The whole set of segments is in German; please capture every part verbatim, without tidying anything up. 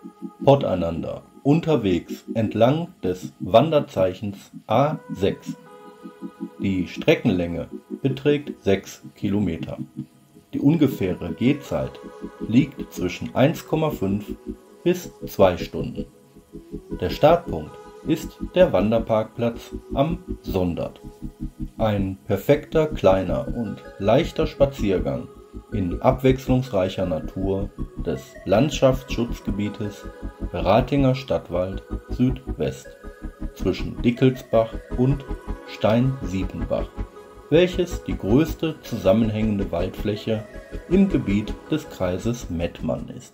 Potteinander, unterwegs entlang des Wanderzeichens A sechs. Die Streckenlänge beträgt sechs Kilometer. Die ungefähre Gehzeit liegt zwischen eins Komma fünf bis zwei Stunden. Der Startpunkt ist der Wanderparkplatz am Sondert. Ein perfekter kleiner und leichter Spaziergang in abwechslungsreicher Natur des Landschaftsschutzgebietes Ratinger Stadtwald Südwest zwischen Dickelsbach und Steinsiepenbach, welches die größte zusammenhängende Waldfläche im Gebiet des Kreises Mettmann ist.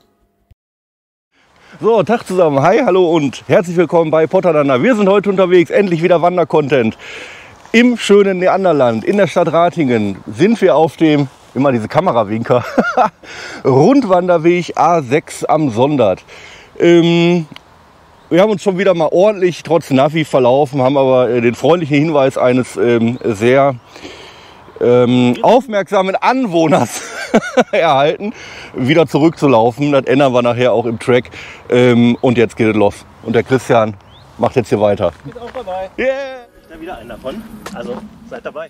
So, Tag zusammen, hi, hallo und herzlich willkommen bei Potteinander. Wir sind heute unterwegs, endlich wieder Wandercontent. Im schönen Neanderland, in der Stadt Ratingen, sind wir auf dem, immer diese Kamerawinker, Rundwanderweg A sechs am Sondert. Ähm, wir haben uns schon wieder mal ordentlich trotz Navi verlaufen, haben aber äh, den freundlichen Hinweis eines ähm, sehr ähm, aufmerksamen Anwohners erhalten, wieder zurückzulaufen. Das ändern wir nachher auch im Track. Ähm, und jetzt geht es los. Und der Christian macht jetzt hier weiter. Ich bin auch dabei. Yeah! Ich bin wieder einen davon. Also seid dabei.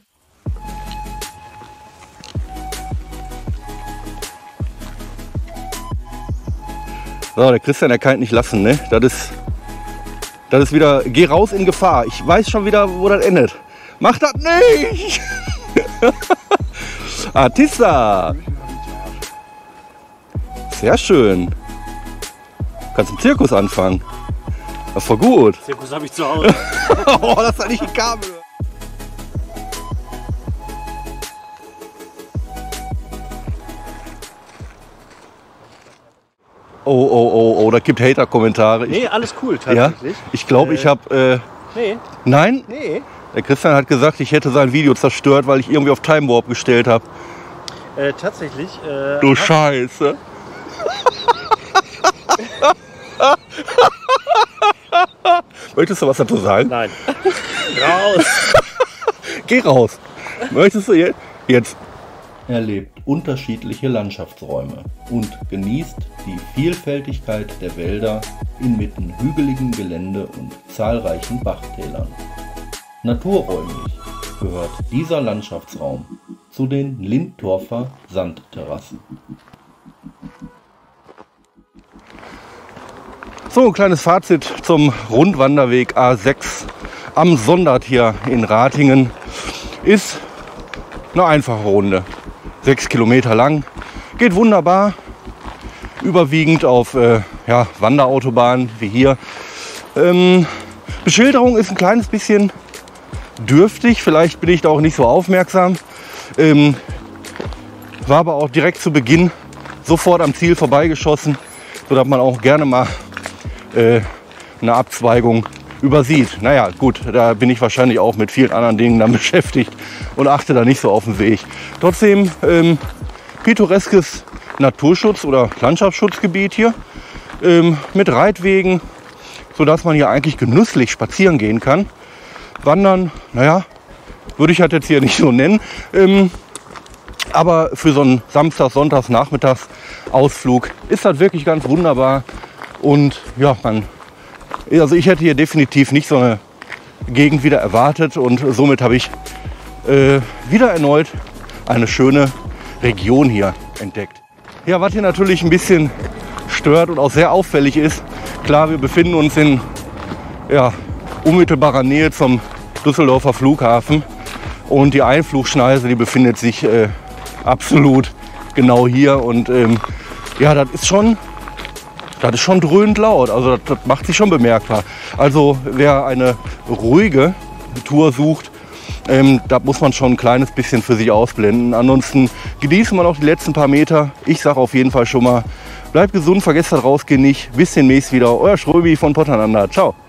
So, der Christian, der kann nicht lassen, ne? Das ist, das ist wieder, geh raus in Gefahr. Ich weiß schon wieder, wo das endet. Mach das nicht! Artista! Sehr schön. Kannst im Zirkus anfangen. Das ist voll gut. Zirkus habe ich zu Hause. Oh, das hat nicht ein Kabel. Oh, oh, oh, oh, da gibt Hater-Kommentare. Nee, alles cool, tatsächlich. Ja, ich glaube, äh, ich habe... Äh, nee. Nein? Nee. Der Christian hat gesagt, ich hätte sein Video zerstört, weil ich irgendwie auf Time Warp gestellt habe. Äh, tatsächlich. Äh, du Scheiße. Möchtest du was dazu sagen? Nein. Raus. Geh raus. Möchtest du jetzt? Jetzt. Er lebt unterschiedliche Landschaftsräume und genießt die Vielfältigkeit der Wälder inmitten hügeligem Gelände und zahlreichen Bachtälern. Naturräumlich gehört dieser Landschaftsraum zu den Lindtorfer Sandterrassen. So, ein kleines Fazit zum Rundwanderweg A sechs am Sondert hier in Ratingen. Ist eine einfache Runde. Sechs Kilometer lang. Geht wunderbar. Überwiegend auf äh, ja, Wanderautobahnen wie hier. Ähm, Beschilderung ist ein kleines bisschen dürftig. Vielleicht bin ich da auch nicht so aufmerksam. Ähm, war aber auch direkt zu Beginn sofort am Ziel vorbeigeschossen, sodass man auch gerne mal äh, eine Abzweigung übersieht. Naja, gut, da bin ich wahrscheinlich auch mit vielen anderen Dingen dann beschäftigt und achte da nicht so auf den Weg. Trotzdem ähm, pittoreskes Naturschutz- oder Landschaftsschutzgebiet hier ähm, mit Reitwegen, sodass man hier eigentlich genüsslich spazieren gehen kann. Wandern, naja, würde ich halt jetzt hier nicht so nennen. Ähm, aber für so einen Samstags-, Sonntags-, Nachmittags-Ausflug ist das wirklich ganz wunderbar. Und ja, man, also ich hätte hier definitiv nicht so eine Gegend wieder erwartet. Und somit habe ich äh, wieder erneut eine schöne Region hier entdeckt. Ja, was hier natürlich ein bisschen stört und auch sehr auffällig ist, klar, wir befinden uns in ja, unmittelbarer Nähe zum Düsseldorfer Flughafen und die Einflugschneise, die befindet sich äh, absolut genau hier und ähm, ja, das ist schon, das ist schon dröhnend laut, also das, das macht sich schon bemerkbar. Also wer eine ruhige Tour sucht, ähm, da muss man schon ein kleines bisschen für sich ausblenden. Ansonsten genießen wir noch die letzten paar Meter. Ich sage auf jeden Fall schon mal, bleibt gesund, vergesst das Rausgehen nicht. Bis demnächst wieder, euer Schröbi von Potteinander. Ciao.